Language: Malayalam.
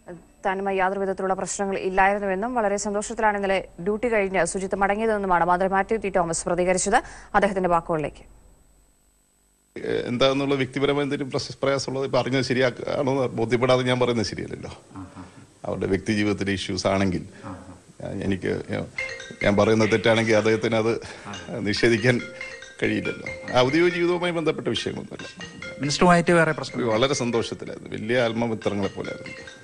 താനുമായി യാതൊരു വിധത്തിലുള്ള പ്രശ്നങ്ങൾ ഇല്ലായിരുന്നുവെന്നും വളരെ സന്തോഷത്തിലാണ് ഇന്നലെ ഡ്യൂട്ടി കഴിഞ്ഞ് സുജിത്ത് മടങ്ങിയതെന്നുമാണ് മന്ത്രി മാത്യു ടി തോമസ് പ്രതികരിച്ചത്. അദ്ദേഹത്തിന്റെ വാക്കുകളിലേക്ക്. എന്താണെന്നുള്ള വ്യക്തിപരമായ എന്തെങ്കിലും പ്രയാസമുള്ളത് ഇപ്പം അറിഞ്ഞത് ശരിയാണോ ബോധ്യപ്പെടാതെ ഞാൻ പറയുന്നത് ശരിയല്ലല്ലോ. അവരുടെ വ്യക്തി ജീവിതത്തിലെ ഇഷ്യൂസ് ആണെങ്കിൽ ഞാൻ പറയുന്നത് തെറ്റാണെങ്കിൽ അദ്ദേഹത്തിന് അത് നിഷേധിക്കാൻ കഴിയില്ലല്ലോ. ഔദ്യോഗിക ജീവിതവുമായി ബന്ധപ്പെട്ട വിഷയങ്ങളൊന്നുമല്ല. മിനിസ്റ്ററുമായിട്ട് വേറെ പ്രശ്നം വളരെ സന്തോഷത്തിലായിരുന്നു. വലിയ ആത്മമിത്രങ്ങളെ പോലെ ആയിരുന്നു.